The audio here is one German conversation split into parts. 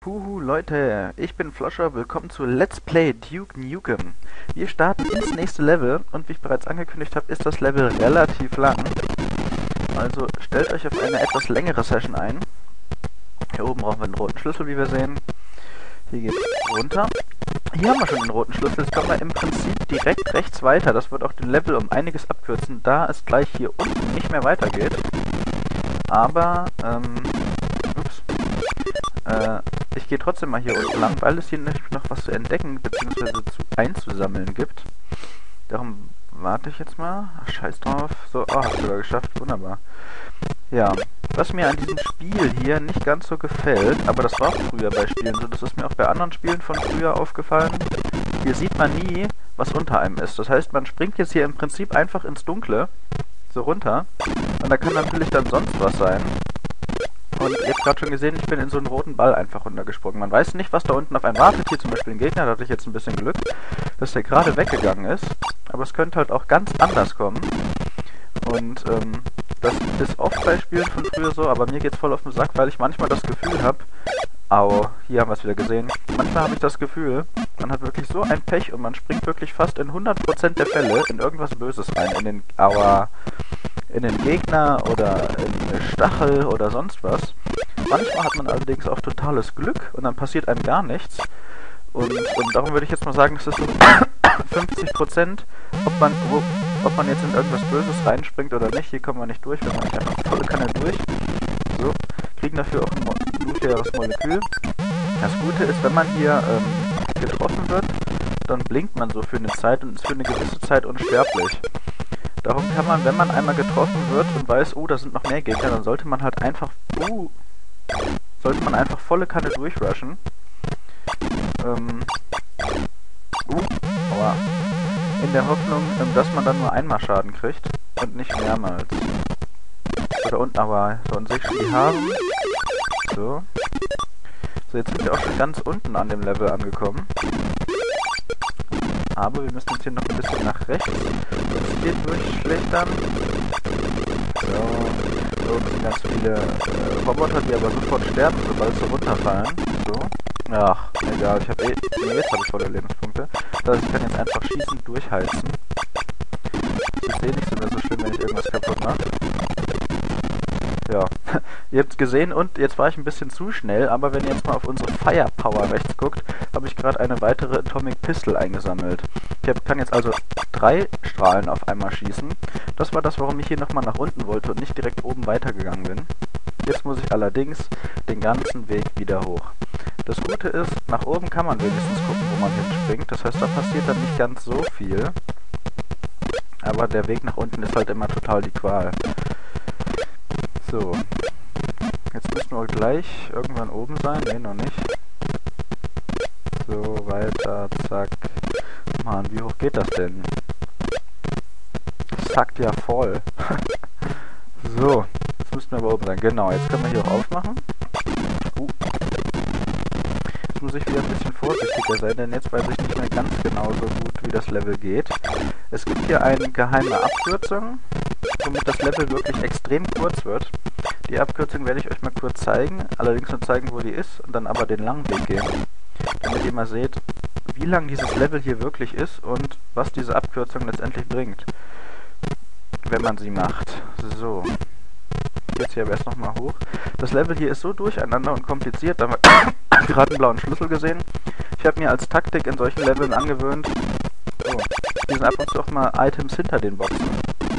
Huhu Leute, ich bin Floscher, willkommen zu Let's Play Duke Nukem. Wir starten ins nächste Level und wie ich bereits angekündigt habe, ist das Level relativ lang. Also stellt euch auf eine etwas längere Session ein. Hier oben brauchen wir einen roten Schlüssel, wie wir sehen. Hier geht's runter. Hier haben wir schon den roten Schlüssel, jetzt kommen wir im Prinzip direkt rechts weiter. Das wird auch den Level um einiges abkürzen, da es gleich hier unten nicht mehr weitergeht. Aber, ich gehe trotzdem mal hier unten lang, weil es hier nämlich noch was zu entdecken bzw. einzusammeln gibt. Darum warte ich jetzt mal. Ach, scheiß drauf. So, oh, hab's sogar geschafft. Wunderbar. Ja, was mir an diesem Spiel hier nicht ganz so gefällt, aber das war auch früher bei Spielen so, das ist mir auch bei anderen Spielen von früher aufgefallen. Hier sieht man nie, was unter einem ist. Das heißt, man springt jetzt hier im Prinzip einfach ins Dunkle, so runter. Und da kann natürlich dann sonst was sein. Und ihr habt gerade schon gesehen, ich bin in so einen roten Ball einfach runtergesprungen. Man weiß nicht, was da unten auf einen wartet. Hier zum Beispiel ein Gegner, da hatte ich jetzt ein bisschen Glück, dass der gerade weggegangen ist. Aber es könnte halt auch ganz anders kommen. Und das ist oft bei Spielen von früher so, aber mir geht's voll auf den Sack, weil ich manchmal das Gefühl habe, hier haben wir es wieder gesehen. Manchmal habe ich das Gefühl, man hat wirklich so ein Pech und man springt wirklich fast in 100% der Fälle in irgendwas Böses rein. In den Gegner oder in eine Stachel oder sonst was. Manchmal hat man allerdings auch totales Glück und dann passiert einem gar nichts. Und darum würde ich jetzt mal sagen, es ist so 50%, ob man jetzt in irgendwas Böses reinspringt oder nicht. Hier kommen wir nicht durch, wir machen einfach volle Kanne durch. So, kriegen dafür auch ein nukleares Molekül. Das Gute ist, wenn man hier getroffen wird, dann blinkt man so für eine Zeit und ist für eine gewisse Zeit unsterblich. Darum kann man, wenn man einmal getroffen wird und weiß, oh, da sind noch mehr Gegner, dann sollte man halt einfach, volle Kanne durchrushen. Aua. In der Hoffnung, dass man dann nur einmal Schaden kriegt und nicht mehrmals. Oder unten, aber so an sich die haben. So. So, jetzt sind wir auch schon ganz unten an dem Level angekommen. Aber wir müssen jetzt hier noch ein bisschen nach rechts. Das geht durchschlechtern. So sind ganz viele Roboter, die aber sofort sterben, sobald sie runterfallen. So. Ach, egal, jetzt habe ich volle Lebenspunkte. Das heißt, ich kann jetzt einfach schießend durchheizen. Ich sehe nicht so schlimm, wenn ich irgendwas kaputt mache. Ja, ihr habt es gesehen und jetzt war ich ein bisschen zu schnell, aber wenn ihr jetzt mal auf unsere Firepower rechts guckt, habe ich gerade eine weitere Atomic Pistol eingesammelt. Ich kann jetzt also 3 Strahlen auf einmal schießen. Das war das, warum ich hier nochmal nach unten wollte und nicht direkt oben weitergegangen bin. Jetzt muss ich allerdings den ganzen Weg wieder hoch. Das Gute ist, nach oben kann man wenigstens gucken, wo man hinspringt. Das heißt, da passiert dann nicht ganz so viel. Aber der Weg nach unten ist halt immer total die Qual. So. Jetzt müssen wir gleich irgendwann oben sein. Ne, noch nicht. So, weiter, zack. Mann, wie hoch geht das denn? Das sackt ja voll. So, jetzt müssten wir aber oben sein. Genau, jetzt können wir hier auch aufmachen. Jetzt muss ich wieder ein bisschen vorsichtiger sein, denn jetzt weiß ich nicht mehr ganz genau so gut, wie das Level geht. Es gibt hier eine geheime Abkürzung, womit das Level wirklich extrem kurz wird. Die Abkürzung werde ich euch mal kurz zeigen, allerdings nur zeigen, wo die ist und dann aber den langen Weg gehen, damit ihr mal seht, wie lang dieses Level hier wirklich ist und was diese Abkürzung letztendlich bringt, wenn man sie macht. So. Jetzt hier aber erst nochmal hoch. Das Level hier ist so durcheinander und kompliziert, da haben wir gerade einen blauen Schlüssel gesehen. Ich habe mir als Taktik in solchen Leveln angewöhnt, hier sind ab und zu auch mal Items hinter den Boxen.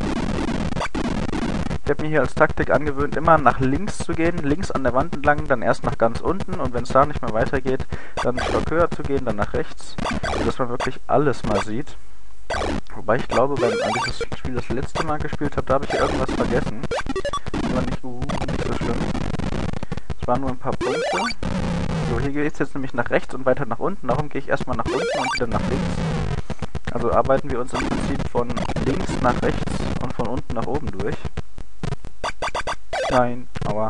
Ich habe mir hier als Taktik angewöhnt, immer nach links zu gehen, links an der Wand entlang, dann erst nach ganz unten und wenn es da nicht mehr weitergeht, dann einen Stock höher zu gehen, dann nach rechts, sodass man wirklich alles mal sieht. Wobei ich glaube, als ich das Spiel das letzte Mal gespielt habe, da habe ich hier irgendwas vergessen. Das war nicht so schlimm. Es waren nur ein paar Punkte. So, hier geht es jetzt nämlich nach rechts und weiter nach unten. Darum gehe ich erstmal nach unten und wieder nach links. Also arbeiten wir uns im Prinzip von links nach rechts und von unten nach oben durch. Nein, aua.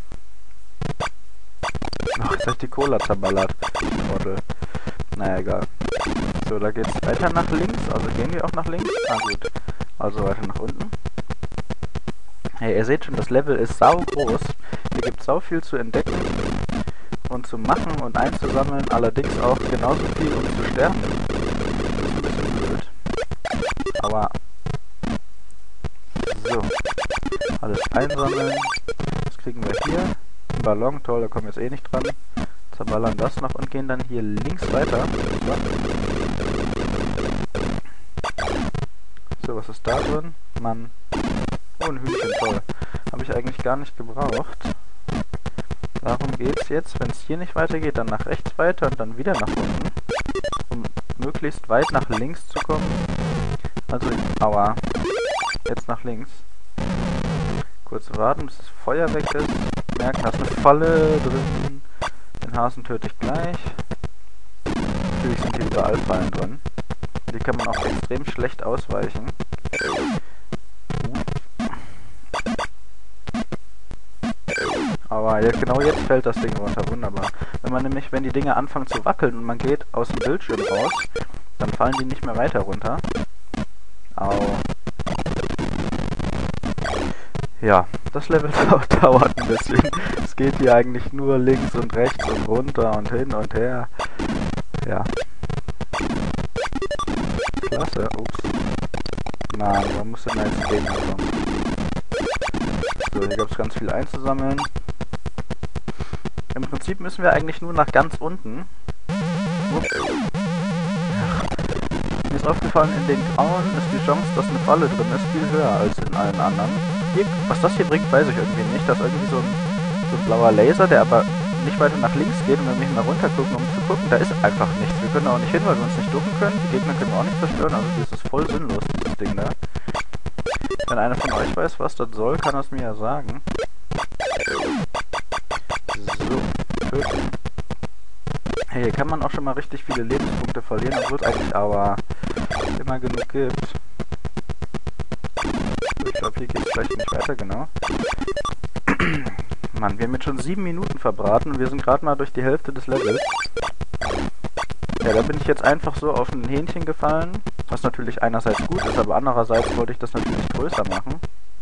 Ach, jetzt habe ich die Cola zerballert. Trottel. Naja, egal. So, da geht's weiter nach links. Also gehen wir auch nach links. Ah, gut. Also weiter nach unten. Hey, ihr seht schon, das Level ist sau groß. Hier gibt es sau viel zu entdecken. und zu machen und einzusammeln, allerdings auch genauso viel, um zu sterben. Das ist ein bisschen blöd. Aber so, alles einsammeln. Das kriegen wir hier. Ein Ballon, toll, da kommen wir jetzt eh nicht dran. Zerballern das noch und gehen dann hier links weiter. So, was ist da drin? Mann. Oh, ein Hühnchen, toll. Habe ich eigentlich gar nicht gebraucht. Darum geht's jetzt, wenn es hier nicht weitergeht, dann nach rechts weiter und dann wieder nach unten. Um möglichst weit nach links zu kommen. Also, aua. Jetzt nach links. Kurz warten, bis das Feuer weg ist. Merken, da ist eine Falle drin. Den Hasen töte ich gleich. Natürlich sind hier überall Fallen drin. Die kann man auch extrem schlecht ausweichen. Aber ja, genau jetzt fällt das Ding runter, wunderbar. Wenn die Dinge anfangen zu wackeln und man geht aus dem Bildschirm raus, dann fallen die nicht mehr weiter runter. Au. Ja, das Level dauert ein bisschen. Es geht hier eigentlich nur links und rechts und runter und hin und her. Ja. Klasse, ups. Mann, warum muss denn da jetzt ein Gegner kommen? So, hier gab es ganz viel einzusammeln. Im Prinzip müssen wir eigentlich nur nach ganz unten. Ups. Mir ist aufgefallen, in den Grauen ist die Chance, dass eine Falle drin ist, viel höher als in allen anderen. Hier, was das hier bringt, weiß ich irgendwie nicht. Das ist irgendwie so ein blauer Laser, der aber nicht weiter nach links geht. Und wenn wir hier mal runter gucken, um zu gucken, da ist einfach nichts. Wir können da auch nicht hin, weil wir uns nicht ducken können. Die Gegner können wir auch nicht zerstören. Also das ist voll sinnlos, dieses Ding da. Wenn einer von euch weiß, was das soll, kann er es mir ja sagen. So, töten. Hey, hier kann man auch schon mal richtig viele Lebenspunkte verlieren, obwohl es eigentlich aber immer genug gibt. Ich glaube, hier geht es gleich nicht weiter, genau. Mann, wir haben jetzt schon 7 Minuten verbraten und wir sind gerade mal durch die Hälfte des Levels. Ja, da bin ich jetzt einfach so auf ein Hähnchen gefallen, was natürlich einerseits gut ist, aber andererseits wollte ich das natürlich größer machen.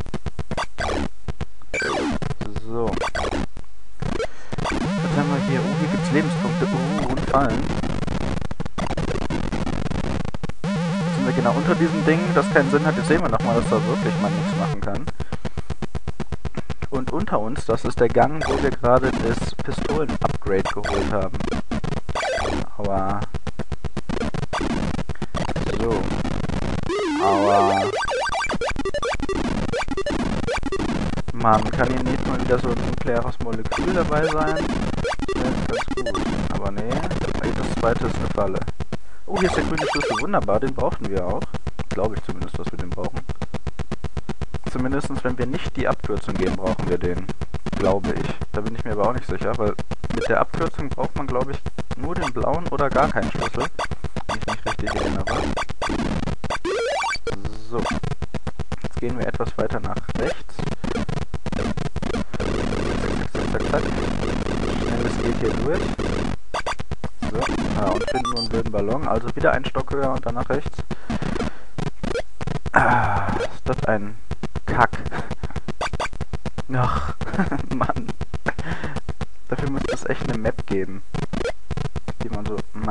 So. Was haben wir hier? Oh, hier gibt's Lebenspunkte. Und Fallen. Jetzt sind wir genau unter diesem Ding, das keinen Sinn hat. Jetzt sehen wir nochmal, dass da wirklich man nichts machen kann. Und unter uns, das ist der Gang, wo wir gerade das Pistolen-Upgrade geholt haben. Aua. So. Aua. Mann, kann hier nicht mal wieder so ein nukleares Molekül dabei sein? Das wäre ganz gut. Aber nee, das zweite ist eine Falle. Oh, hier ist der grüne Schlüssel. Wunderbar, den brauchten wir auch. Glaube ich zumindest, dass wir den brauchen. Zumindest, wenn wir nicht die Abkürzung gehen, brauchen wir den. Glaube ich. Da bin ich mir aber auch nicht sicher, weil mit der Abkürzung braucht man, glaube ich, nur den blauen oder gar keinen Schlüssel. Wenn ich mich richtig erinnere. So. Jetzt gehen wir etwas weiter nach rechts. Zack, zack. Schnell, es geht hier durch. So. Ja, und finden nur einen blöden Ballon. Also wieder einen Stock höher und dann nach rechts. Ah, ist das ein Kack. Ach, Mann. Dafür müsste es echt eine Map geben. Die man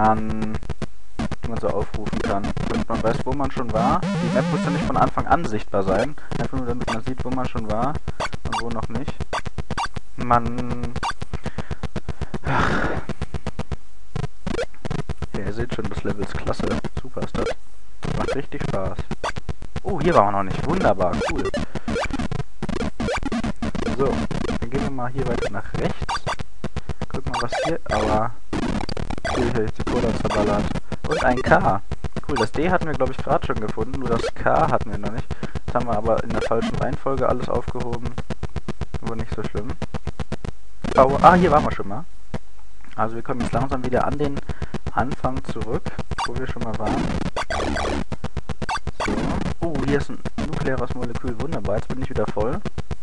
so aufrufen kann. Damit man weiß, wo man schon war. Die Map muss ja nicht von Anfang an sichtbar sein. Einfach nur damit man sieht, wo man schon war und wo noch nicht. Mann. Ach. Ja, ihr seht schon, das Level ist klasse. Super ist das. Macht richtig Spaß. Oh, hier waren wir noch nicht. Wunderbar, cool. So, dann gehen wir mal hier weiter nach rechts. Gucken mal, was hier... Aber... Hier ist die Cola zerballert. Und ein K. Cool, das D hatten wir, glaube ich, gerade schon gefunden. Nur das K hatten wir noch nicht. Das haben wir aber in der falschen Reihenfolge alles aufgehoben. Aber nicht so schlimm. Oh, hier waren wir schon mal. Also wir kommen jetzt langsam wieder an den Anfang zurück, wo wir schon mal waren. So. Oh, hier ist ein nukleares Molekül. Wunderbar, jetzt bin ich wieder voll.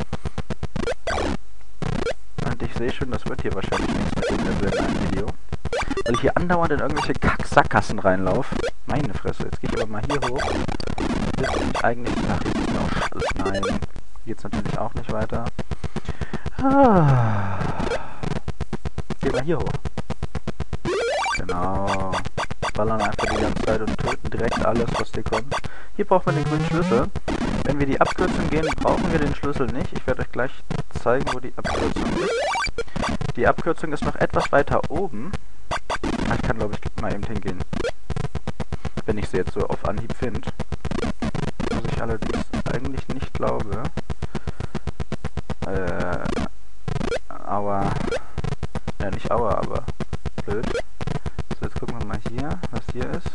Und ich sehe schon, das wird hier wahrscheinlich nichts mit dem Level in einem Video. Weil ich hier andauernd in irgendwelche Kack-Sackgassen reinlaufe. Meine Fresse, jetzt gehe ich aber mal hier hoch. Jetzt bin ich eigentlich... Ach, jetzt ist mir auch... Nein, hier geht's natürlich auch nicht weiter. gehen wir hier hoch. Genau. Ballern einfach die ganze Zeit und töten direkt alles, was dir kommt. Hier braucht man den grünen Schlüssel. Wenn wir die Abkürzung gehen, brauchen wir den Schlüssel nicht. Ich werde euch gleich zeigen, wo die Abkürzung ist. Die Abkürzung ist noch etwas weiter oben. Ich kann, glaube ich, mal eben hingehen. Wenn ich sie jetzt so auf Anhieb finde. Was ich allerdings eigentlich nicht glaube. Aber... Ja, nicht Aua, aber... Blöd. So, jetzt gucken wir mal hier, was hier ist.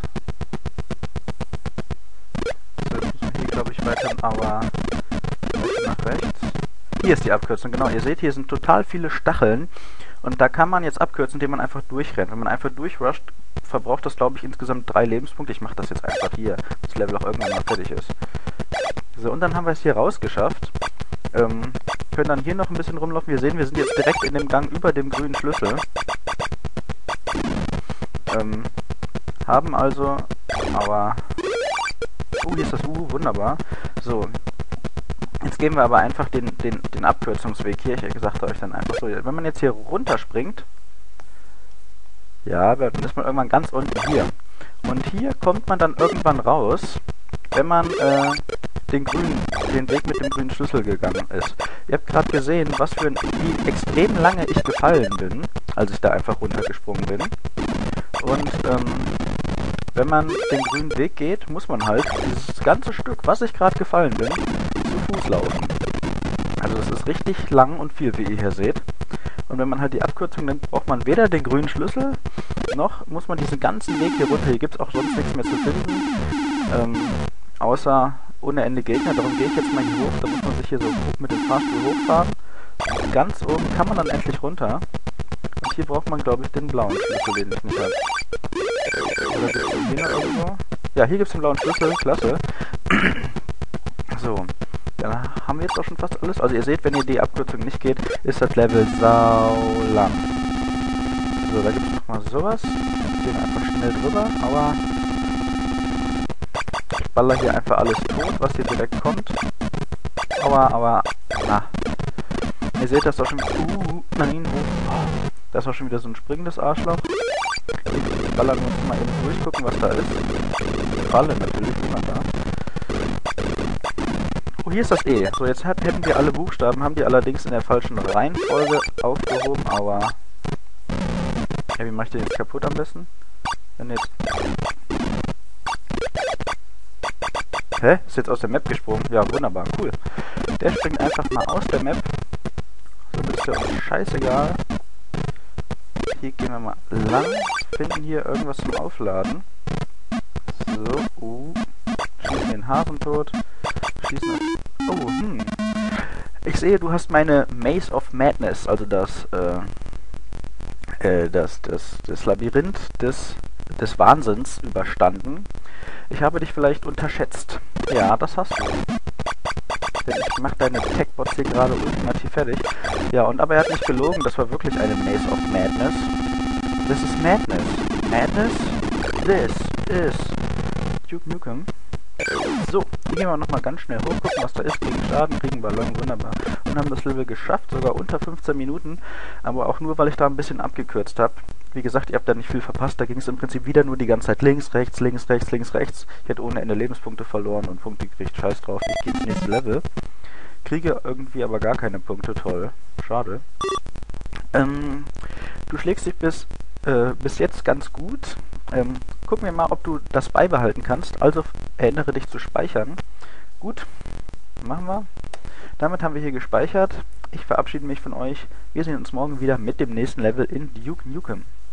So, jetzt müssen wir hier, glaube ich, weiter, aber nach rechts. Hier ist die Abkürzung, genau. Ihr seht, hier sind total viele Stacheln. Und da kann man jetzt abkürzen, indem man einfach durchrennt. Wenn man einfach durchrusht, verbraucht das, glaube ich, insgesamt 3 Lebenspunkte. Ich mache das jetzt einfach hier, bis das Level auch irgendwann mal fertig ist. So, und dann haben wir es hier rausgeschafft. Können dann hier noch ein bisschen rumlaufen. Wir sehen, wir sind jetzt direkt in dem Gang über dem grünen Schlüssel. Haben also, aber... hier ist das wunderbar. So, jetzt gehen wir aber einfach den Abkürzungsweg hier. Ich sagte euch dann einfach so, wenn man jetzt hier runterspringt, ja, dann ist man irgendwann ganz unten hier. Und hier kommt man dann irgendwann raus, wenn man den Weg mit dem grünen Schlüssel gegangen ist. Ihr habt gerade gesehen, wie extrem lange ich gefallen bin, als ich da einfach runtergesprungen bin. Und wenn man den grünen Weg geht, muss man halt dieses ganze Stück, was ich gerade gefallen bin, zu Fuß laufen. Also das ist richtig lang und viel, wie ihr hier seht. Und wenn man halt die Abkürzung nimmt, braucht man weder den grünen Schlüssel, noch muss man diesen ganzen Weg hier runter. Hier gibt es auch sonst nichts mehr zu finden, außer ohne Ende Gegner. Darum gehe ich jetzt mal hier hoch. Da muss man sich hier so mit dem Fahrstuhl hochfahren. Und ganz oben kann man dann endlich runter. Und hier braucht man, glaube ich, den blauen Schlüssel, den ich nicht habe. Oder gibt es den hier noch irgendwo? Ja, hier gibt es den blauen Schlüssel. Klasse. So. Dann haben wir jetzt auch schon fast alles. Also ihr seht, wenn ihr die Abkürzung nicht geht, ist das Level sau lang. So, da gibt es nochmal sowas. Jetzt gehen wir einfach schnell drüber, aber ich baller hier einfach alles tot, was hier direkt kommt. Aber, na. Ihr seht, das ist auch schon wieder... nein, das ist auch schon wieder so ein springendes Arschloch. Ich ballern wir uns mal eben durchgucken, was da ist. Falle natürlich, niemand da. Oh, hier ist das E. So, jetzt hätten wir alle Buchstaben, haben die allerdings in der falschen Reihenfolge aufgehoben, aber... Ja, wie mache ich den jetzt kaputt am besten? Wenn jetzt... Hä? Ist jetzt aus der Map gesprungen? Ja, wunderbar, cool. Der springt einfach mal aus der Map. So ist der uns scheißegal. Hier gehen wir mal lang. Finden hier irgendwas zum Aufladen. So, schießen den Hasen tot. Schießen auf... Oh, Ich sehe, du hast meine Maze of Madness, also das Labyrinth des Wahnsinns überstanden. Ich habe dich vielleicht unterschätzt. Ja, das hast du. Denn ich mache deine Tech-Bots hier gerade ultimativ fertig. Ja, aber er hat nicht gelogen, das war wirklich eine Maze of Madness. This is Madness. Madness? This is Duke Nukem. So, hier gehen wir nochmal ganz schnell hoch, gucken, was da ist, kriegen Schaden, kriegen Ballon, wunderbar. Und haben das Level geschafft, sogar unter 15 Minuten, aber auch nur, weil ich da ein bisschen abgekürzt habe. Wie gesagt, ihr habt da nicht viel verpasst, da ging es im Prinzip wieder nur die ganze Zeit links, rechts, links, rechts, links, rechts. Ich hätte ohne Ende Lebenspunkte verloren und Punkte gekriegt, scheiß drauf, ich gehe ins nächste Level. Kriege irgendwie aber gar keine Punkte, toll, schade. Du schlägst dich bis jetzt ganz gut. Gucken wir mal, ob du das beibehalten kannst. Also erinnere dich zu speichern. Gut, machen wir. Damit haben wir hier gespeichert. Ich verabschiede mich von euch. Wir sehen uns morgen wieder mit dem nächsten Level in Duke Nukem.